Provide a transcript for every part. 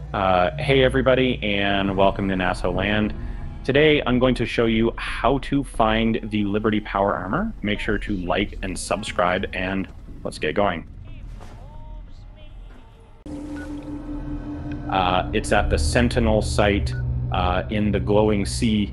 Hey everybody, and welcome to NASA Land. Today I'm going to show you how to find the Liberty Power Armor. Make sure to like and subscribe, and let's get going. It's at the Sentinel site in the glowing sea.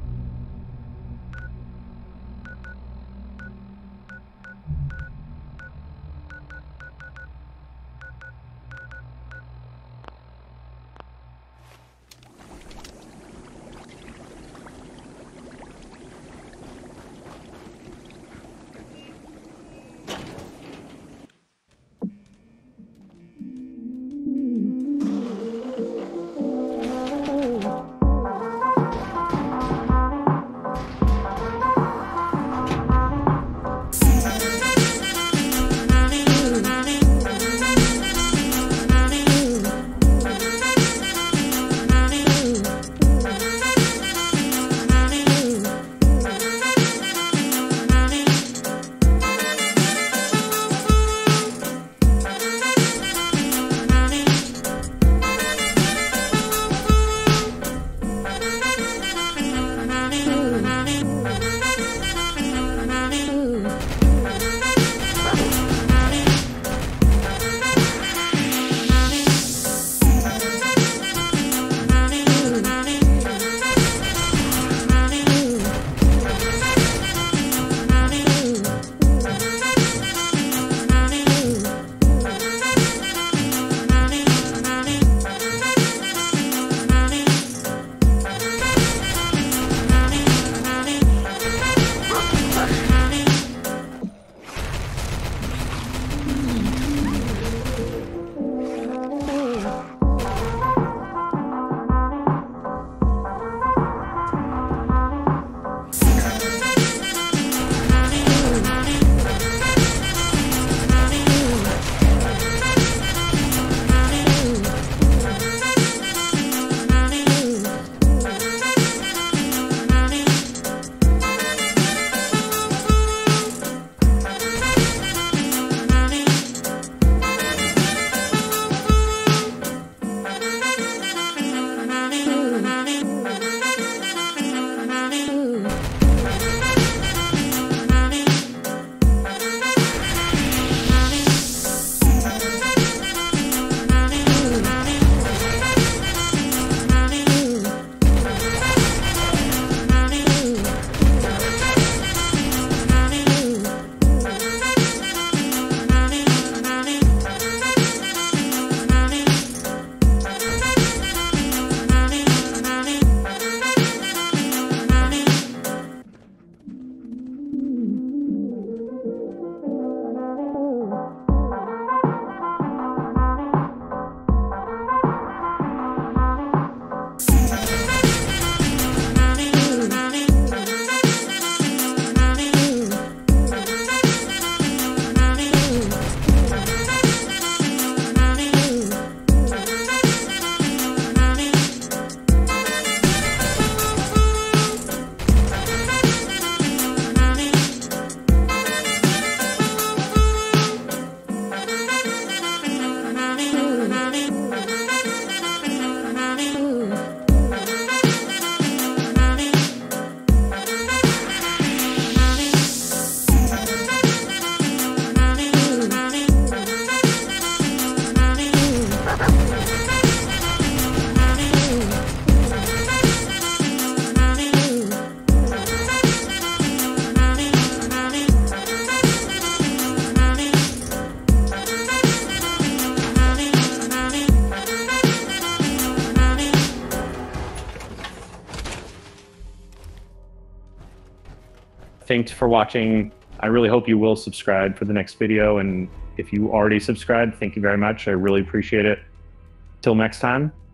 Thanks for watching. I really hope you will subscribe for the next video, and if you already subscribed, thank you very much. I really appreciate it. Till next time,